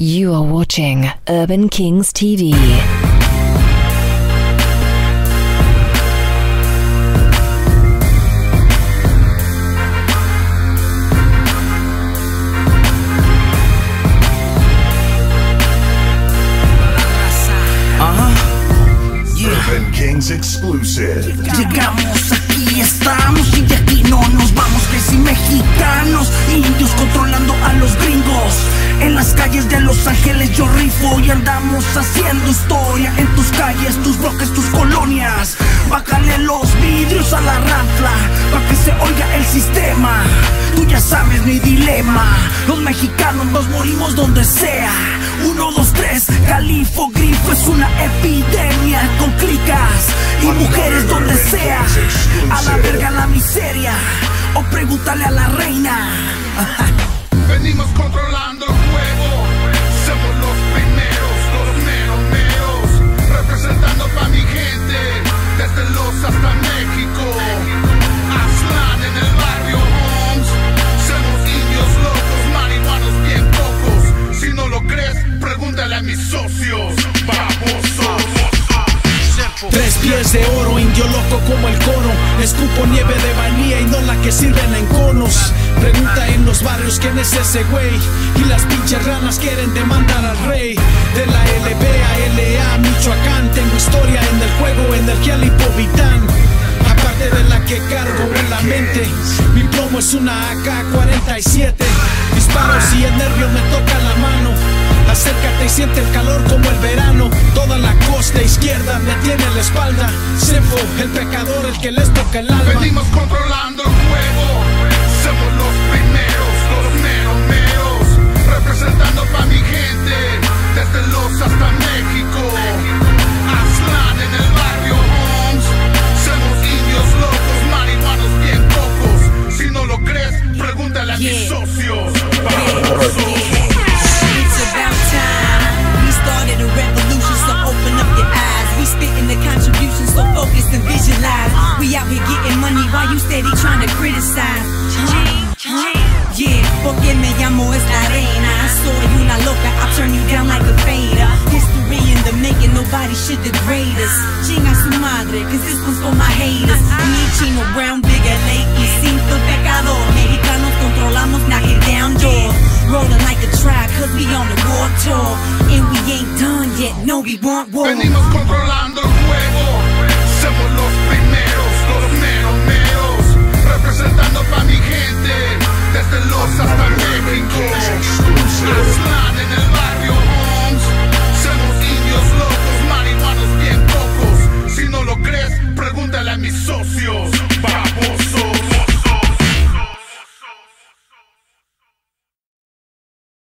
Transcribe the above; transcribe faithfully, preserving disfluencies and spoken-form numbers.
You are watching Urban Kings T V. Urban Kings Exclusive. Llegamos, aquí estamos y de aquí no nos vamos, que si mexicanos, indios controlando a los gringos. En las calles de Los Ángeles yo rifo y andamos haciendo historia. En tus calles, tus bloques, tus colonias. Bájale los vidrios a la ranfla pa' que se oiga el sistema. Tú ya sabes mi dilema. Los mexicanos nos morimos donde sea. Uno, dos, tres, Califo, grifo es una epidemia. Con clicas y mujeres donde sea. A la verga la miseria, o pregúntale a la reina. Venimos controlando el juego. Somos los primeros, los meros meros. Representando pa' mi gente, desde Los hasta México. Aztlán en el barrio Homs. Somos indios locos, marihuanos bien pocos. Si no lo crees, pregúntale a mis socios. Babosos. Tres pies de oro, indio loco como el cono. Escupo nieve de vainilla y no la que sirven en conos. Pregunta en los barrios quién es ese güey. Y las pinches ranas quieren demandar al rey. De la L B a L A, Michoacán. Tengo historia en el juego, energía lipovitán. Aparte de la que cargo en la mente, mi plomo es una A K cuarenta y siete. Disparos y el nervio me toca la mano. Acércate y siente el calor como el verano. Toda la costa izquierda me tiene la espalda. Sefo, el pecador, el que les toca el alma. Venimos controlando el juego. Somos los primeros, los meros meros. Representando pa' mi gente, desde Los hasta México. Aztlán en el barrio Homs. Somos indios locos, marihuanos bien pocos. Si no lo crees, pregúntale a mis Yeah. socios. It's about time. We started a revolution, so open up your eyes. We spitting the contribution, so focus and visualize. We out here getting money while you steady trying to criticize. Huh? Yeah, porque me llamo es la reina. Soy una loca, I'll turn you down like a fader. History in the making, nobody should degrade us. Chinga su madre, cause this one's for my haters. Me, Chino Brown, Big L A y Cinto Pecador. Mexicanos controlamos, knock it down door. Rolling like a tribe, cause we on the war tour. And we ain't done yet, no we want war. Venimos controlando el juego. Somos los primeros, los meros meros. Representando pa' mi gente, desde Los hasta México. Aztlán en el barrio Homs. Somos indios locos, marihuanos bien pocos. Si no lo crees, pregúntale a mis socios.